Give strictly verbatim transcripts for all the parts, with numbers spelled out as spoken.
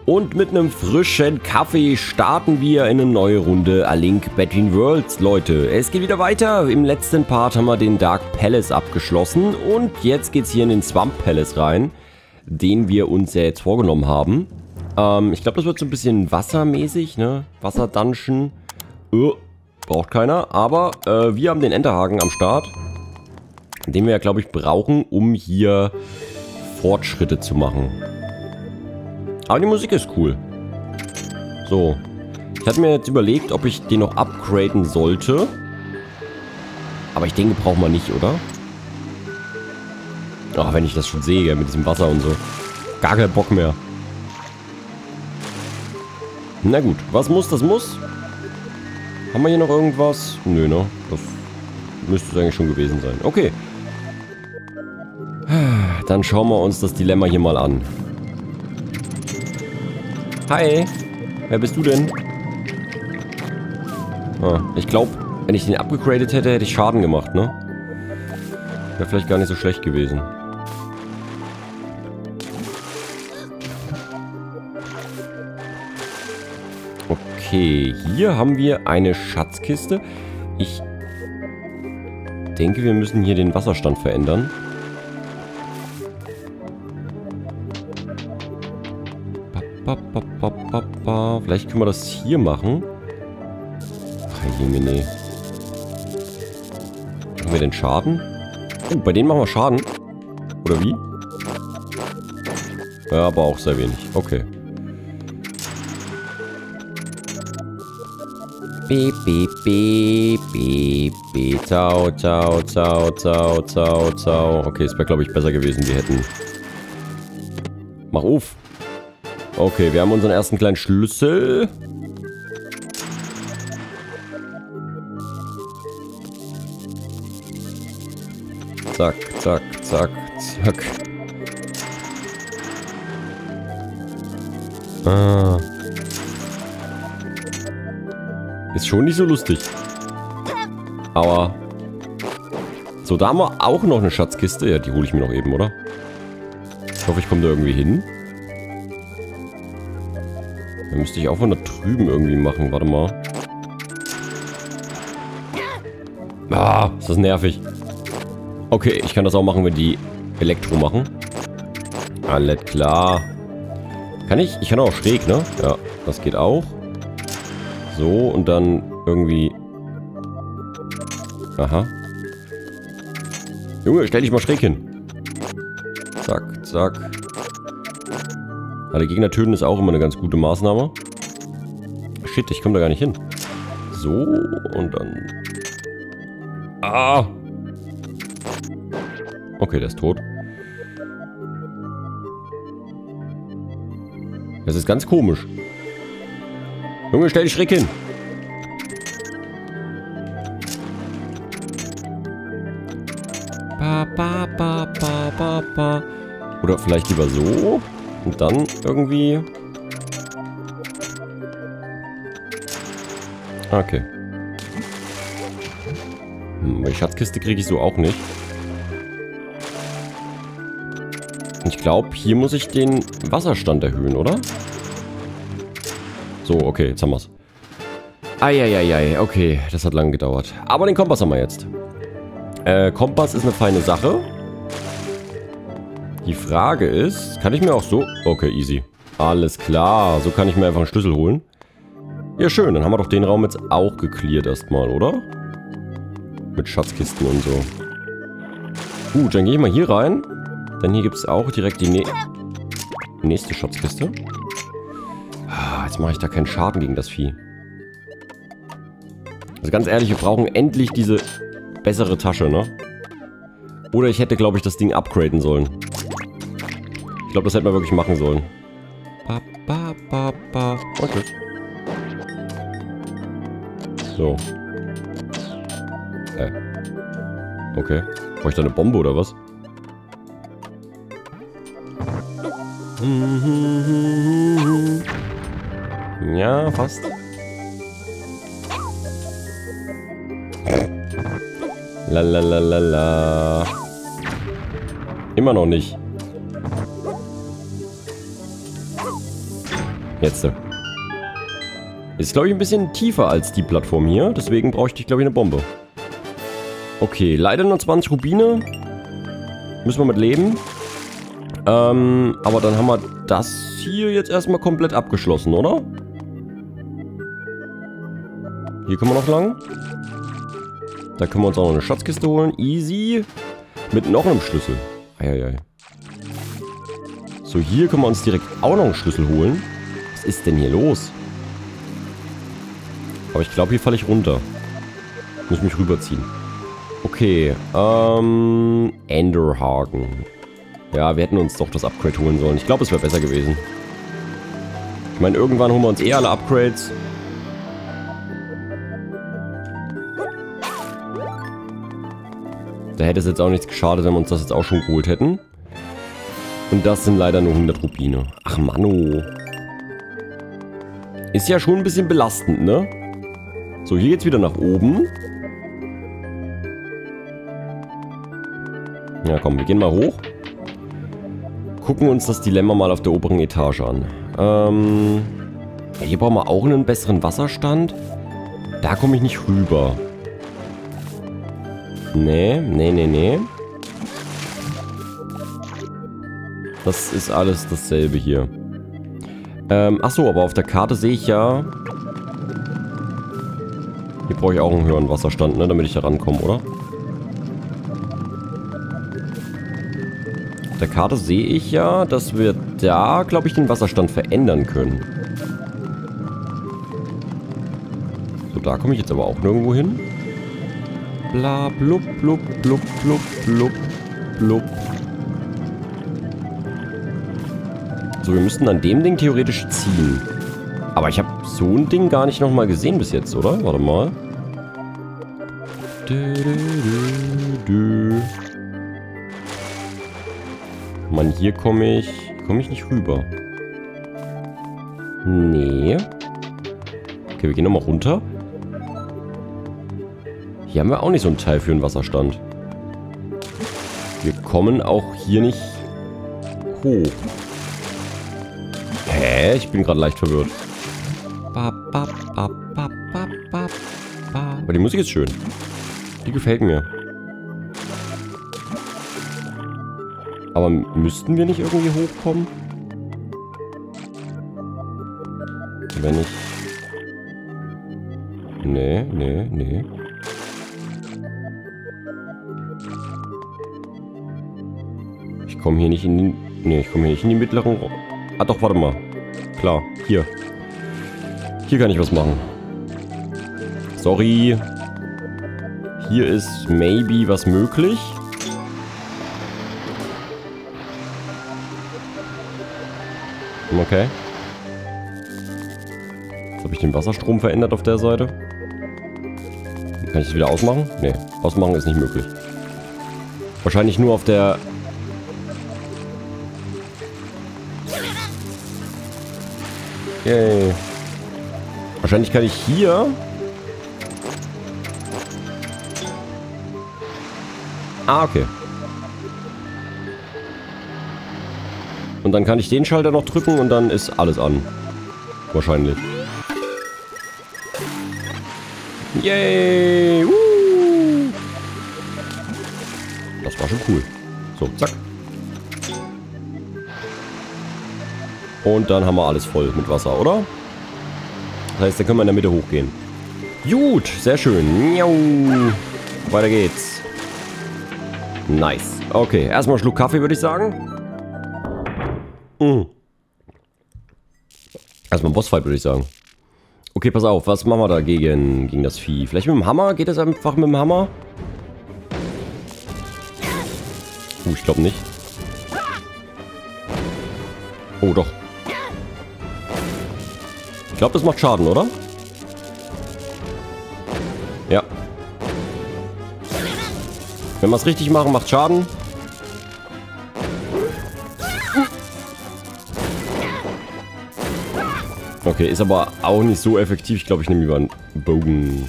Und mit einem frischen Kaffee starten wir in eine neue Runde A Link Between Worlds, Leute. Es geht wieder weiter. Im letzten Part haben wir den Dark Palace abgeschlossen. Und jetzt geht's hier in den Swamp Palace rein, den wir uns ja jetzt vorgenommen haben. Ähm, ich glaube, das wird so ein bisschen wassermäßig, ne? Wasser-Dungeon. Uh, braucht keiner. Aber äh, wir haben den Enterhaken am Start, den wir ja, glaube ich, brauchen, um hier Fortschritte zu machen. Aber die Musik ist cool. So. Ich hatte mir jetzt überlegt, ob ich den noch upgraden sollte. Aber ich denke, braucht man nicht, oder? Ach, wenn ich das schon sehe, mit diesem Wasser und so. Gar keinen Bock mehr. Na gut, was muss, das muss. Haben wir hier noch irgendwas? Nö, ne? Das müsste es eigentlich schon gewesen sein. Okay. Dann schauen wir uns das Dilemma hier mal an. Hi, wer bist du denn? Ah, ich glaube, wenn ich den abgegradet hätte, hätte ich Schaden gemacht, ne? Wäre vielleicht gar nicht so schlecht gewesen. Okay, hier haben wir eine Schatzkiste. Ich denke, wir müssen hier den Wasserstand verändern. Vielleicht können wir das hier machen. Ach, Jemine. Machen wir den Schaden? Oh, bei denen machen wir Schaden. Oder wie? Ja, aber auch sehr wenig. Okay. Beep, beep, beep, beep, beep. Ciao, ciao, ciao, ciao, ciao, ciao. Okay, es wäre, glaube ich, besser gewesen. Wir hätten... Mach auf. Okay, wir haben unseren ersten kleinen Schlüssel. Zack, zack, zack, zack. Ah. Ist schon nicht so lustig. Aber... So, da haben wir auch noch eine Schatzkiste. Ja, die hole ich mir noch eben, oder? Ich hoffe, ich komme da irgendwie hin. Da müsste ich auch von da drüben irgendwie machen. Warte mal. Ah, ist das nervig. Okay, ich kann das auch machen, wenn die Elektro machen. Alles klar. Kann ich? Ich kann auch schräg, ne? Ja, das geht auch. So, und dann irgendwie... Aha. Junge, stell dich mal schräg hin. Zack, zack. Alle Gegner töten ist auch immer eine ganz gute Maßnahme. Shit, ich komme da gar nicht hin. So, und dann... Ah! Okay, der ist tot. Das ist ganz komisch. Junge, stell dich schräg hin. Ba, ba, ba, ba, ba, ba. Oder vielleicht lieber so. Und dann irgendwie... Okay. Hm, die Schatzkiste kriege ich so auch nicht. Ich glaube, hier muss ich den Wasserstand erhöhen, oder? So, okay, jetzt haben wir es. Eieiei, okay, das hat lange gedauert. Aber den Kompass haben wir jetzt. Äh, Kompass ist eine feine Sache. Die Frage ist, kann ich mir auch so... Okay, easy. Alles klar, so kann ich mir einfach einen Schlüssel holen. Ja, schön, dann haben wir doch den Raum jetzt auch gecleart erstmal, oder? Mit Schatzkisten und so. Gut, dann gehe ich mal hier rein. Denn hier gibt es auch direkt die ne nächste Schatzkiste. Ah, jetzt mache ich da keinen Schaden gegen das Vieh. Also ganz ehrlich, wir brauchen endlich diese bessere Tasche, ne? Oder ich hätte, glaube ich, das Ding upgraden sollen. Ich glaube, das hätten wir wirklich machen sollen. Ba, ba, ba, ba. Und tschüss. So. Äh. Okay. Brauche ich da eine Bombe oder was? Ja, fast. Lalalala. Immer noch nicht. Jetzt. Ist, glaube ich, ein bisschen tiefer als die Plattform hier. Deswegen bräuchte ich, glaube ich, eine Bombe. Okay, leider nur zwanzig Rubine. Müssen wir mit leben. Ähm, aber dann haben wir das hier jetzt erstmal komplett abgeschlossen, oder? Hier können wir noch lang. Da können wir uns auch noch eine Schatzkiste holen. Easy. Mit noch einem Schlüssel. Eieiei. So, hier können wir uns direkt auch noch einen Schlüssel holen. Was ist denn hier los? Aber ich glaube, hier falle ich runter. Ich muss mich rüberziehen. Okay, ähm... Enderhaken. Ja, wir hätten uns doch das Upgrade holen sollen. Ich glaube, es wäre besser gewesen. Ich meine, irgendwann holen wir uns eh alle Upgrades. Da hätte es jetzt auch nichts geschadet, wenn wir uns das jetzt auch schon geholt hätten. Und das sind leider nur hundert Rubine. Ach, Manno. Ist ja schon ein bisschen belastend, ne? So, hier geht's wieder nach oben. Ja, komm, wir gehen mal hoch. Gucken uns das Dilemma mal auf der oberen Etage an. Ähm, ja, hier brauchen wir auch einen besseren Wasserstand. Da komme ich nicht rüber. Nee, nee, nee, nee. Das ist alles dasselbe hier. Ähm, achso, aber auf der Karte sehe ich ja... Hier brauche ich auch einen höheren Wasserstand, ne, damit ich da rankomme, oder? Auf der Karte sehe ich ja, dass wir da, glaube ich, den Wasserstand verändern können. So, da komme ich jetzt aber auch nirgendwo hin. Bla, blub, blub, blub, blub, blub, blub. So, wir müssten an dem Ding theoretisch ziehen. Aber ich habe so ein Ding gar nicht nochmal gesehen bis jetzt, oder? Warte mal. Du, du, du, du. Mann, hier komme ich... Komme ich nicht rüber. Nee. Okay, wir gehen nochmal runter. Hier haben wir auch nicht so ein Teil für einen Wasserstand. Wir kommen auch hier nicht hoch. Hä? Ich bin gerade leicht verwirrt. Aber die Musik ist schön. Die gefällt mir. Aber müssten wir nicht irgendwie hochkommen? Wenn ich... Nee, nee, nee. Ich komme hier nicht in die... Nee, ich komme hier nicht in die mittleren... Ah doch, warte mal. Klar, hier. Hier kann ich was machen. Sorry. Hier ist maybe was möglich. Okay. Jetzt habe ich den Wasserstrom verändert auf der Seite. Kann ich das wieder ausmachen? Nee, ausmachen ist nicht möglich. Wahrscheinlich nur auf der... Yay. Wahrscheinlich kann ich hier... Ah, okay. Und dann kann ich den Schalter noch drücken und dann ist alles an. Wahrscheinlich. Yay! Uh. Das war schon cool. So, zack. Und dann haben wir alles voll mit Wasser, oder? Das heißt, dann können wir in der Mitte hochgehen. Gut, sehr schön. Miau. Weiter geht's. Nice. Okay, erstmal einen Schluck Kaffee, würde ich sagen. Mm. Erstmal ein Bossfight, würde ich sagen. Okay, pass auf, was machen wir da gegen, gegen das Vieh? Vielleicht mit dem Hammer? Geht das einfach mit dem Hammer? Uh, ich glaube nicht. Oh, doch. Ich glaube, das macht Schaden, oder? Ja. Wenn wir es richtig machen, macht Schaden. Okay, ist aber auch nicht so effektiv. Ich glaube, ich nehme lieber einen Bogen.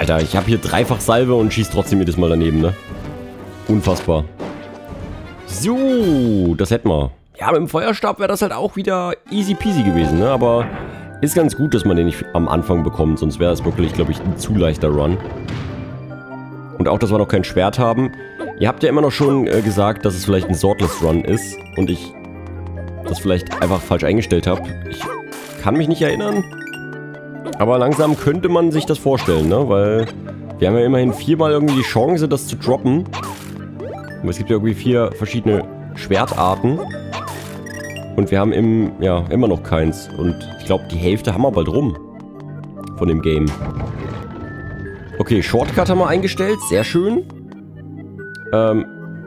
Alter, ich habe hier dreifach Salve und schieße trotzdem jedes Mal daneben, ne? Unfassbar. So, das hätten wir. Ja, mit dem Feuerstab wäre das halt auch wieder easy peasy gewesen, ne? Aber ist ganz gut, dass man den nicht am Anfang bekommt, sonst wäre es wirklich, glaube ich, ein zu leichter Run. Und auch, dass wir noch kein Schwert haben. Ihr habt ja immer noch schon äh, gesagt, dass es vielleicht ein Swordless Run ist und ich das vielleicht einfach falsch eingestellt habe. Ich kann mich nicht erinnern, aber langsam könnte man sich das vorstellen, ne? Weil wir haben ja immerhin viermal irgendwie die Chance, das zu droppen. Und es gibt ja irgendwie vier verschiedene Schwertarten. Und wir haben im, ja, immer noch keins. Und ich glaube, die Hälfte haben wir bald rum. Von dem Game. Okay, Shortcut haben wir eingestellt. Sehr schön. Ähm.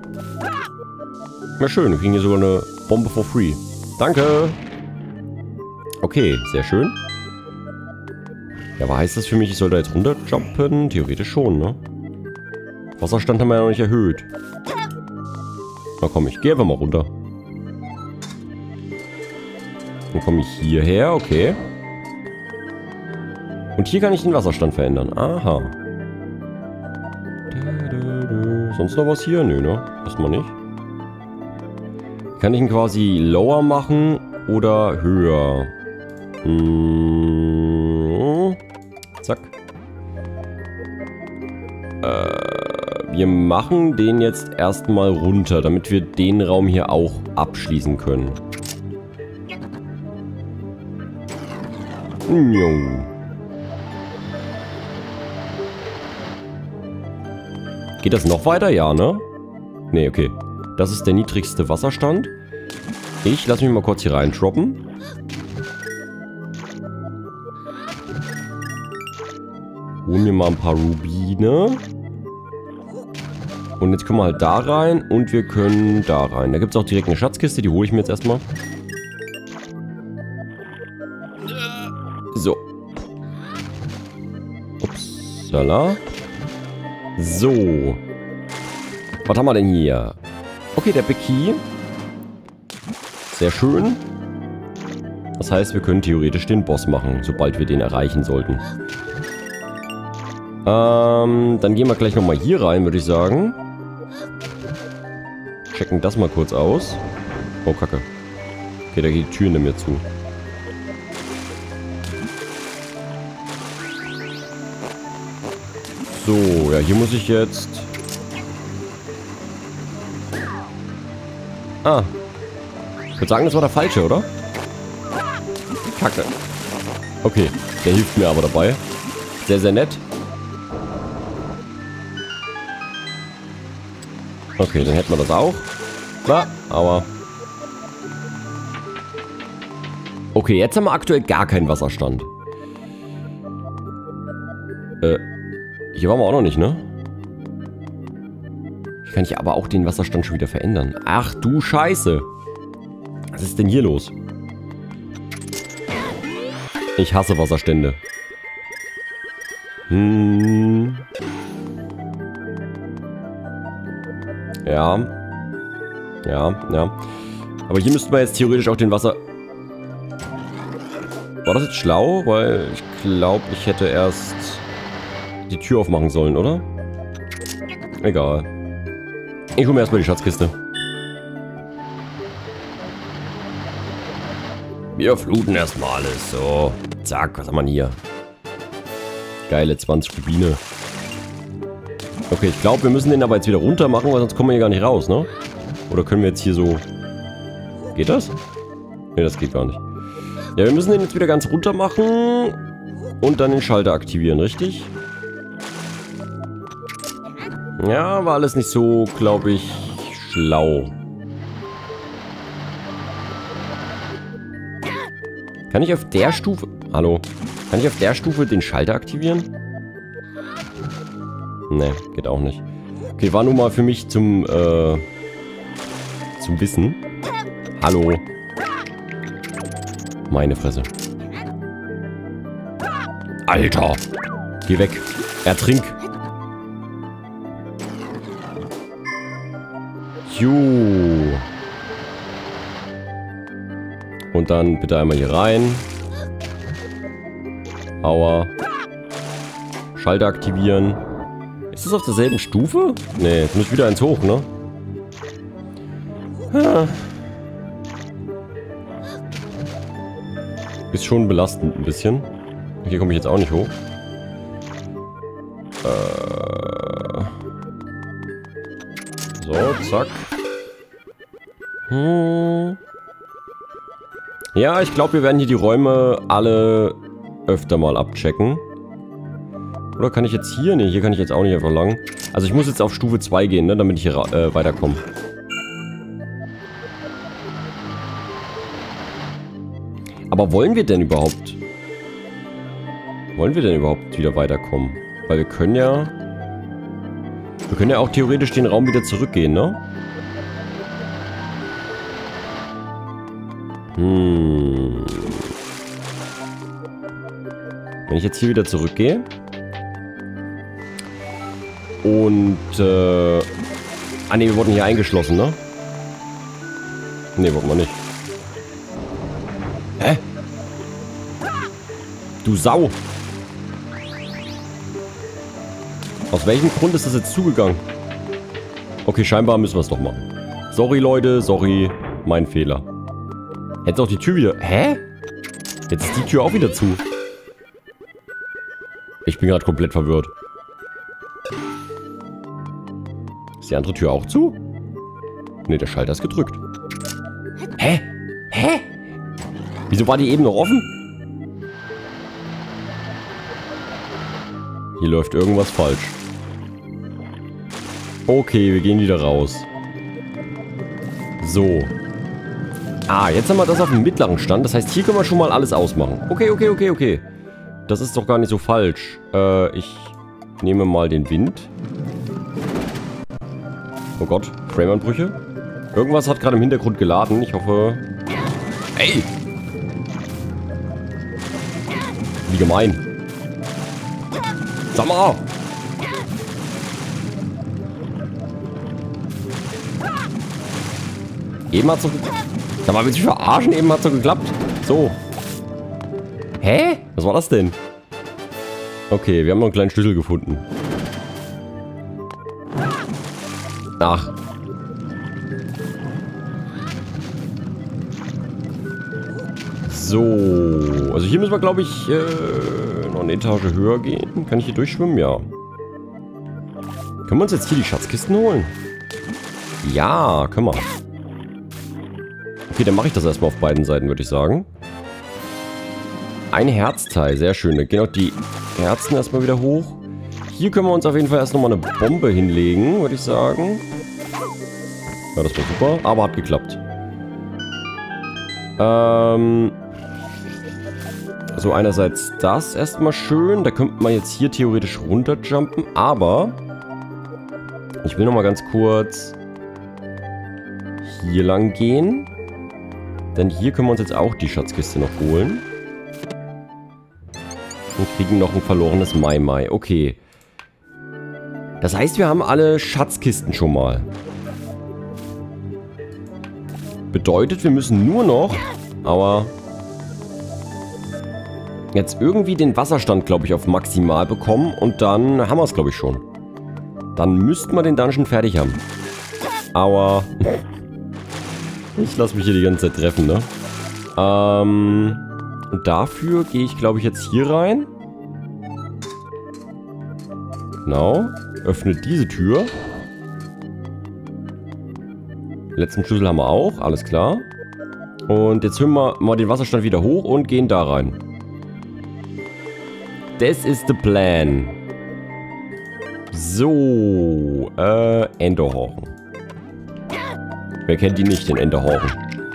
Ja, schön. Wir kriegen hier sogar eine Bombe for free. Danke. Okay, sehr schön. Ja, aber heißt das für mich, ich soll da jetzt runterjumpen? Theoretisch schon, ne? Wasserstand haben wir ja noch nicht erhöht. Na komm, ich gehe einfach mal runter. Dann komme ich hierher, okay. Und hier kann ich den Wasserstand verändern. Aha. Sonst noch was hier? Nö, ne? Erstmal nicht. Kann ich ihn quasi lower machen oder höher? Hm. Zack. Äh, wir machen den jetzt erstmal runter, damit wir den Raum hier auch abschließen können. Jo. Geht das noch weiter? Ja, ne? Ne, okay. Das ist der niedrigste Wasserstand. Ich lasse mich mal kurz hier rein droppen. Holen wir mal ein paar Rubine. Und jetzt können wir halt da rein und wir können da rein. Da gibt es auch direkt eine Schatzkiste, die hole ich mir jetzt erstmal. So. Upsala. So. Was haben wir denn hier? Okay, der Big Key. Sehr schön. Das heißt, wir können theoretisch den Boss machen, sobald wir den erreichen sollten. Ähm, dann gehen wir gleich nochmal hier rein, würde ich sagen. Checken das mal kurz aus. Oh, Kacke. Okay, da geht die Tür hinter mir zu. So, ja, hier muss ich jetzt... Ah. Ich würde sagen, das war der falsche, oder? Kacke. Okay, der hilft mir aber dabei. Sehr, sehr nett. Okay, dann hätten wir das auch. Na, aber... Okay, jetzt haben wir aktuell gar keinen Wasserstand. Äh... Hier waren wir auch noch nicht, ne? Hier kann ich aber auch den Wasserstand schon wieder verändern. Ach du Scheiße. Was ist denn hier los? Ich hasse Wasserstände. Hm. Ja. Ja, ja. Aber hier müssten wir jetzt theoretisch auch den Wasser... War das jetzt schlau? Weil ich glaube, ich hätte erst... die Tür aufmachen sollen, oder? Egal. Ich hole mir erstmal die Schatzkiste. Wir fluten erstmal alles. So. Zack, was haben wir hier? Geile zwanzig Rubine. Okay, ich glaube, wir müssen den aber jetzt wieder runter machen, weil sonst kommen wir hier gar nicht raus, ne? Oder können wir jetzt hier so... Geht das? Ne, das geht gar nicht. Ja, wir müssen den jetzt wieder ganz runter machen. Und dann den Schalter aktivieren, richtig? Ja, war alles nicht so, glaube ich, schlau. Kann ich auf der Stufe... Hallo? Kann ich auf der Stufe den Schalter aktivieren? Ne, geht auch nicht. Okay, war nur mal für mich zum, äh... zum Wissen. Hallo? Meine Fresse. Alter! Geh weg. Ertrink. Jo. Und dann bitte einmal hier rein. Aua. Schalter aktivieren. Ist das auf derselben Stufe? Ne, jetzt muss ich wieder eins hoch, ne? Ah. Ist schon belastend ein bisschen. Hier komme ich jetzt auch nicht hoch. Äh. So, zack. Hm. Ja, ich glaube, wir werden hier die Räume alle öfter mal abchecken. Oder kann ich jetzt hier? Ne, hier kann ich jetzt auch nicht einfach lang. Also ich muss jetzt auf Stufe zwei gehen, ne, damit ich hier äh, weiterkomme. Aber wollen wir denn überhaupt... Wollen wir denn überhaupt wieder weiterkommen? Weil wir können ja... Wir können ja auch theoretisch den Raum wieder zurückgehen, ne? Hm. Wenn ich jetzt hier wieder zurückgehe... Und, äh... Ah, ne, wir wurden hier eingeschlossen, ne? Ne, wurden wir nicht. Hä? Du Sau! Aus welchem Grund ist das jetzt zugegangen? Okay, scheinbar müssen wir es doch machen. Sorry, Leute, sorry. Mein Fehler. Jetzt auch die Tür wieder... Hä? Jetzt ist die Tür auch wieder zu. Ich bin gerade komplett verwirrt. Ist die andere Tür auch zu? Ne, der Schalter ist gedrückt. Hä? Hä? Wieso war die eben noch offen? Hier läuft irgendwas falsch. Okay, wir gehen wieder raus. So. Ah, jetzt haben wir das auf dem mittleren Stand. Das heißt, hier können wir schon mal alles ausmachen. Okay, okay, okay, okay. Das ist doch gar nicht so falsch. Äh, ich nehme mal den Wind. Oh Gott, Frameanbrüche. Irgendwas hat gerade im Hintergrund geladen. Ich hoffe... Ey! Wie gemein. Sag mal! Eben hat's so geklappt. Sag mal, willst du mich verarschen? Eben hat's so geklappt. So. Hä? Was war das denn? Okay, wir haben noch einen kleinen Schlüssel gefunden. Ach. So. Also hier müssen wir, glaube ich, äh, noch eine Etage höher gehen. Kann ich hier durchschwimmen? Ja. Können wir uns jetzt hier die Schatzkisten holen? Ja, können wir. Okay, dann mache ich das erstmal auf beiden Seiten, würde ich sagen. Ein Herzteil, sehr schön. Dann gehen auch die Herzen erstmal wieder hoch. Hier können wir uns auf jeden Fall erst nochmal eine Bombe hinlegen, würde ich sagen. Ja, das war super, aber hat geklappt. Ähm... So, einerseits das erstmal schön. Da könnte man jetzt hier theoretisch runterjumpen, aber... Ich will nochmal ganz kurz... hier lang gehen. Denn hier können wir uns jetzt auch die Schatzkiste noch holen. Und kriegen noch ein verlorenes Mai Mai. Okay. Das heißt, wir haben alle Schatzkisten schon mal. Bedeutet, wir müssen nur noch... Aber... jetzt irgendwie den Wasserstand, glaube ich, auf maximal bekommen. Und dann haben wir es, glaube ich, schon. Dann müssten wir den Dungeon fertig haben. Aber... ich lasse mich hier die ganze Zeit treffen, ne? Ähm... Und dafür gehe ich, glaube ich, jetzt hier rein. Genau. Öffne diese Tür. Letzten Schlüssel haben wir auch. Alles klar. Und jetzt hören wir mal den Wasserstand wieder hoch und gehen da rein. Das ist der Plan. So. Äh, Enderhorn. Wer kennt die nicht, den Enderhorn?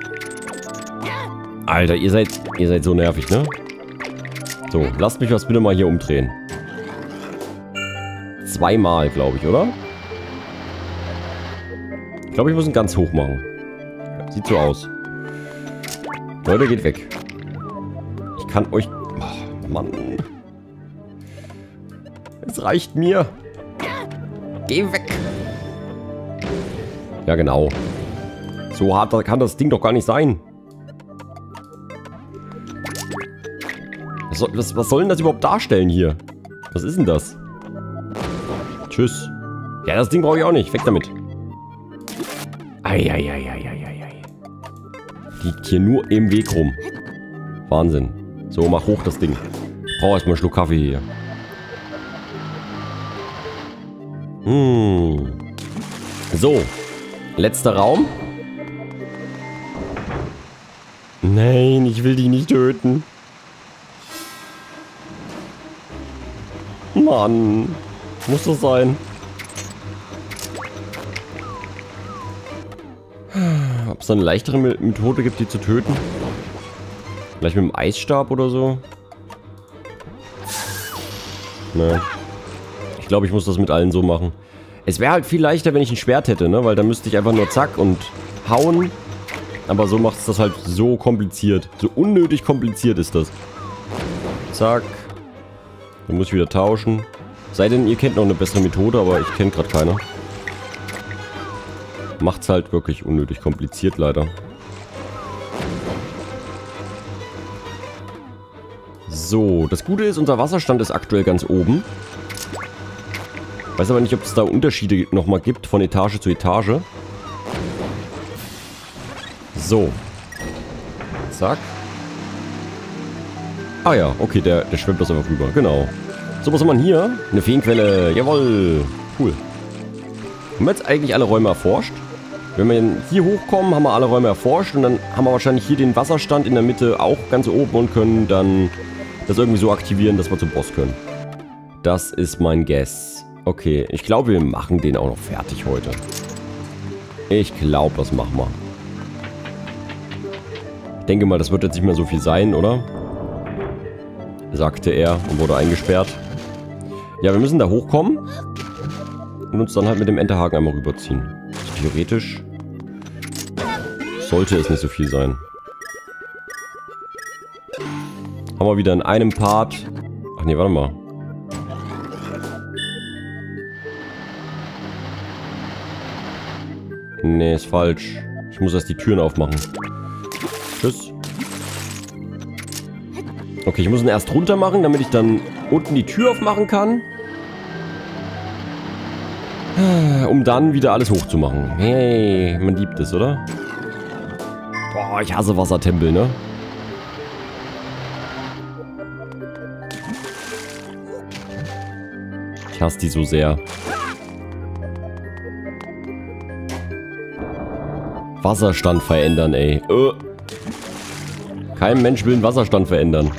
Alter, ihr seid, ihr seid so nervig, ne? So, lasst mich was bitte mal hier umdrehen. Zweimal, glaube ich, oder? Ich glaube, ich muss ihn ganz hoch machen. Sieht so aus. Leute, geht weg. Ich kann euch... Oh, Mann. Es reicht mir. Geh weg. Ja, genau. So hart kann das Ding doch gar nicht sein. Was soll, was, was soll denn das überhaupt darstellen hier? Was ist denn das? Tschüss. Ja, das Ding brauche ich auch nicht. Weg damit. Eieieiei. Liegt hier nur im Weg rum. Wahnsinn. So, mach hoch das Ding. Ich brauche erstmal einen Schluck Kaffee hier. Hm. So. Letzter Raum. Nein, ich will die nicht töten. Mann. Muss das sein? Ob es da eine leichtere Methode gibt, die zu töten? Vielleicht mit dem Eisstab oder so? Ne. Ich glaube, ich muss das mit allen so machen. Es wäre halt viel leichter, wenn ich ein Schwert hätte, ne? Weil dann müsste ich einfach nur zack und hauen. Aber so macht es das halt so kompliziert. So unnötig kompliziert ist das. Zack. Dann muss ich wieder tauschen. Sei denn, ihr kennt noch eine bessere Methode, aber ich kenne gerade keine. Macht's halt wirklich unnötig kompliziert, leider. So, das Gute ist, unser Wasserstand ist aktuell ganz oben. Weiß aber nicht, ob es da Unterschiede nochmal gibt, von Etage zu Etage. So. Zack. Ah ja, okay, der, der schwimmt das einfach rüber, genau. So, was haben wir hier? Eine Feenquelle, jawohl. Cool. Haben wir jetzt eigentlich alle Räume erforscht? Wenn wir hier hochkommen, haben wir alle Räume erforscht und dann haben wir wahrscheinlich hier den Wasserstand in der Mitte auch ganz oben und können dann das irgendwie so aktivieren, dass wir zum Boss können. Das ist mein Guess. Okay, ich glaube, wir machen den auch noch fertig heute. Ich glaube, das machen wir. Ich denke mal, das wird jetzt nicht mehr so viel sein, oder? Sagte er und wurde eingesperrt. Ja, wir müssen da hochkommen und uns dann halt mit dem Enterhaken einmal rüberziehen. Also theoretisch sollte es nicht so viel sein. Haben wir wieder in einem Part... Ach nee, warte mal. Nee, ist falsch. Ich muss erst die Türen aufmachen. Tschüss. Okay, ich muss ihn erst runter machen, damit ich dann unten die Tür aufmachen kann. Um dann wieder alles hochzumachen. Hey, man liebt es, oder? Boah, ich hasse Wassertempel, ne? Ich hasse die so sehr. Wasserstand verändern, ey. Äh. Kein Mensch will den Wasserstand verändern.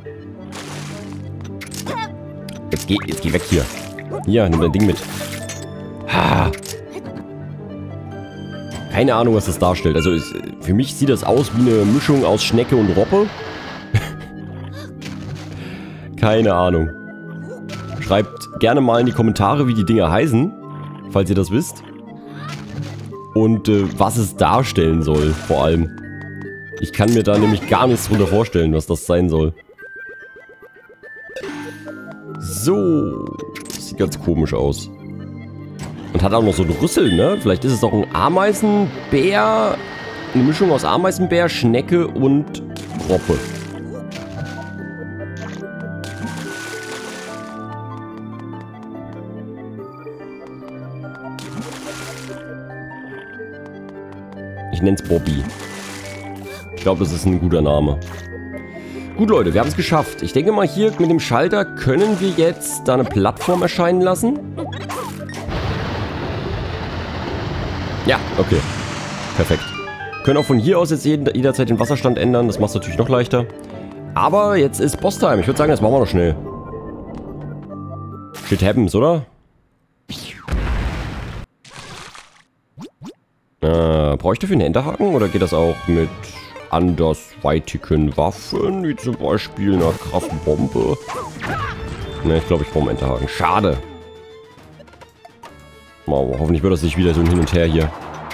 Jetzt geh, jetzt geh weg hier. Hier, nimm dein Ding mit. Ha. Keine Ahnung, was das darstellt. Also ist, für mich sieht das aus wie eine Mischung aus Schnecke und Robbe. Keine Ahnung. Schreibt gerne mal in die Kommentare, wie die Dinger heißen, falls ihr das wisst. Und äh, was es darstellen soll, vor allem. Ich kann mir da nämlich gar nichts drunter vorstellen, was das sein soll. So. Das sieht ganz komisch aus. Und hat auch noch so einen Rüssel, ne? Vielleicht ist es auch ein Ameisenbär. Eine Mischung aus Ameisenbär, Schnecke und Robbe. Ich nenne es Bobby. Ich glaube, das ist ein guter Name. Gut, Leute, wir haben es geschafft. Ich denke mal, hier mit dem Schalter können wir jetzt da eine Plattform erscheinen lassen. Ja, okay. Perfekt. Können auch von hier aus jetzt jeden, jederzeit den Wasserstand ändern. Das macht es natürlich noch leichter. Aber jetzt ist Boss-Time. Ich würde sagen, das machen wir noch schnell. Shit happens, oder? Äh, brauche ich dafür einen Enterhaken oder geht das auch mit andersweitigen Waffen, wie zum Beispiel einer krassen Bombe? Ne, ich glaube, ich brauche einen Enterhaken. Schade. Wow, hoffentlich wird das nicht wieder so ein Hin und Her hier.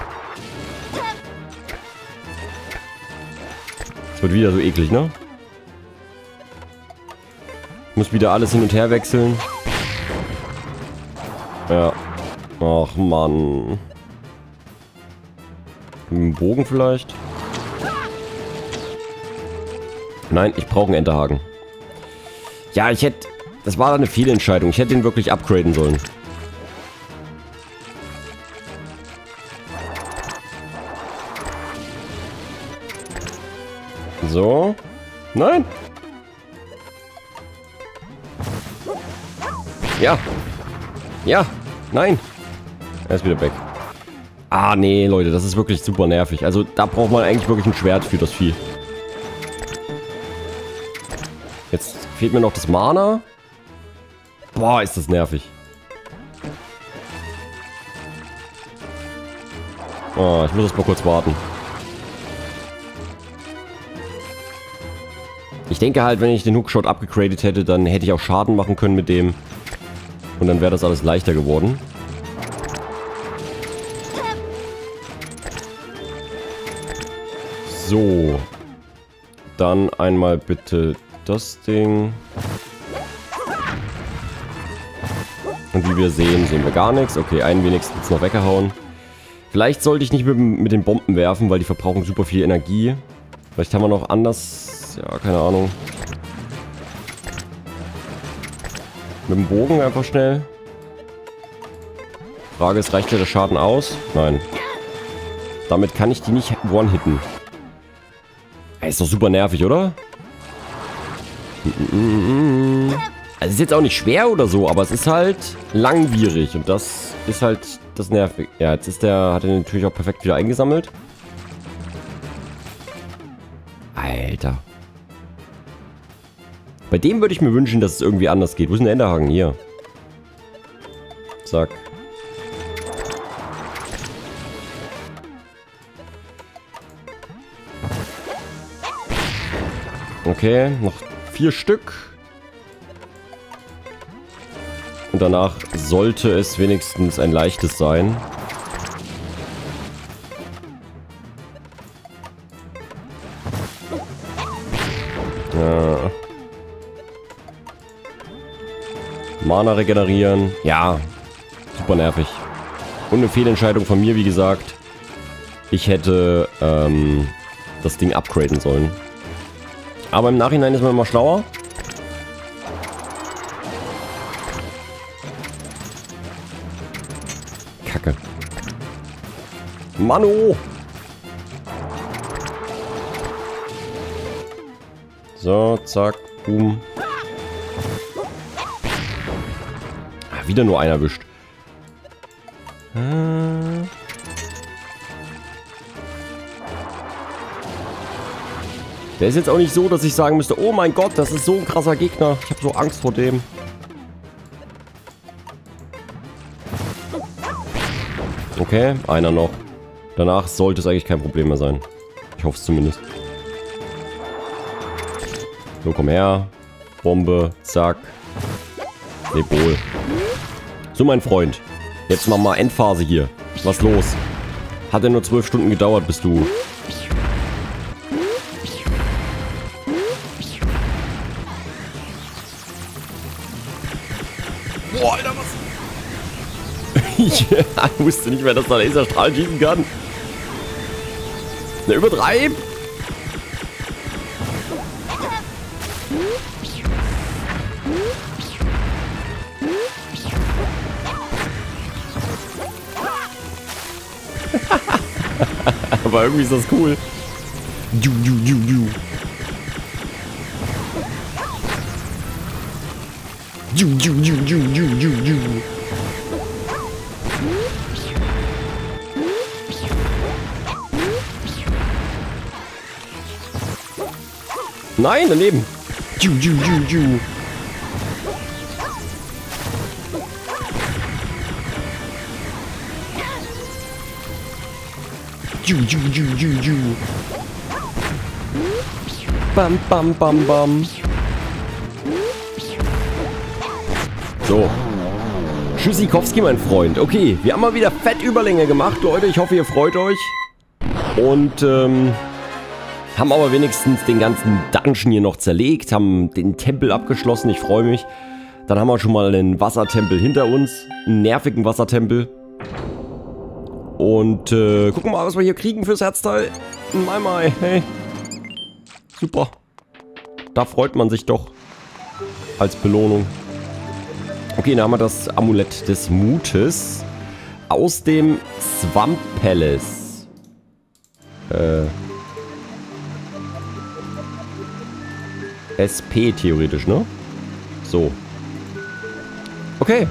Es wird wieder so eklig, ne? Ich muss wieder alles hin und her wechseln. Ja. Ach, Mann. Mit dem Bogen vielleicht? Nein, ich brauche einen Enterhaken. Ja, ich hätte... Das war eine Fehlentscheidung. Ich hätte ihn wirklich upgraden sollen. So. Nein. Ja. Ja. Nein. Er ist wieder weg. Ah, nee, Leute, das ist wirklich super nervig. Also, da braucht man eigentlich wirklich ein Schwert für das Vieh. Jetzt fehlt mir noch das Mana. Boah, ist das nervig. Oh, ich muss erst mal kurz warten. Ich denke halt, wenn ich den Hookshot abgegradet hätte, dann hätte ich auch Schaden machen können mit dem. Und dann wäre das alles leichter geworden. So. Dann einmal bitte das Ding. Und wie wir sehen, sehen wir gar nichts. Okay, einen wenigstens noch weggehauen. Vielleicht sollte ich nicht mit, mit den Bomben werfen, weil die verbrauchen super viel Energie. Vielleicht haben wir noch anders... Ja, keine Ahnung. Mit dem Bogen einfach schnell. Frage ist, reicht ja der Schaden aus? Nein. Damit kann ich die nicht one-hitten. Ist doch super nervig, oder? Also ist jetzt auch nicht schwer oder so, aber es ist halt langwierig. Und das ist halt das nervig. Ja, jetzt ist der, hat er natürlich auch perfekt wieder eingesammelt. Alter. Bei dem würde ich mir wünschen, dass es irgendwie anders geht. Wo ist denn der Enderhaken? Hier. Zack. Okay, noch vier Stück. Und danach sollte es wenigstens ein leichtes sein. Ja. Mana regenerieren. Ja, super nervig. Und eine Fehlentscheidung von mir, wie gesagt. Ich hätte ähm, das Ding upgraden sollen. Aber im Nachhinein ist man immer schlauer. Kacke. Mano! So, zack, boom. Ah, wieder nur einer erwischt. Hm. Der ist jetzt auch nicht so, dass ich sagen müsste, oh mein Gott, das ist so ein krasser Gegner. Ich habe so Angst vor dem. Okay, einer noch. Danach sollte es eigentlich kein Problem mehr sein. Ich hoffe es zumindest. So, komm her. Bombe, zack. Lebol. So, mein Freund. Jetzt machen wir Endphase hier. Was los? Hat ja nur zwölf Stunden gedauert, bis du... Boah, Alter, was? Ich wusste nicht mehr, dass da Laserstrahl schießen kann. Ne, übertreib! Aber irgendwie ist das cool. Ju, ju, ju, ju. Ju, ju, ju, ju, ju, ju, ju. Nein, daneben. Ju, ju, ju, ju. Ju, ju, ju, ju, ju. Bam, bam, bam, bam. So. Tschüssikowski, mein Freund. Okay, wir haben mal wieder fett Überlänge gemacht, Leute. Ich hoffe, ihr freut euch. Und, ähm... haben aber wenigstens den ganzen Dungeon hier noch zerlegt. Haben den Tempel abgeschlossen. Ich freue mich. Dann haben wir schon mal einen Wassertempel hinter uns. Einen nervigen Wassertempel. Und, äh, gucken wir mal, was wir hier kriegen fürs Herzteil. Mai, mai, hey. Super. Da freut man sich doch. Als Belohnung. Okay, dann haben wir das Amulett des Mutes. Aus dem Swamp Palace. Äh. S P theoretisch, ne? So. Okay.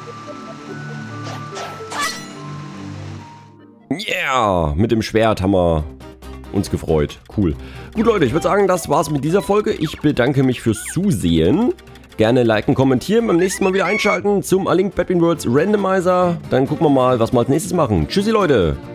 Yeah! Mit dem Schwert haben wir uns gefreut. Cool. Gut, Leute, ich würde sagen, das war's mit dieser Folge. Ich bedanke mich fürs Zusehen. Gerne liken, kommentieren, beim nächsten Mal wieder einschalten zum A Link Between Worlds Randomizer. Dann gucken wir mal, was wir als nächstes machen. Tschüssi, Leute!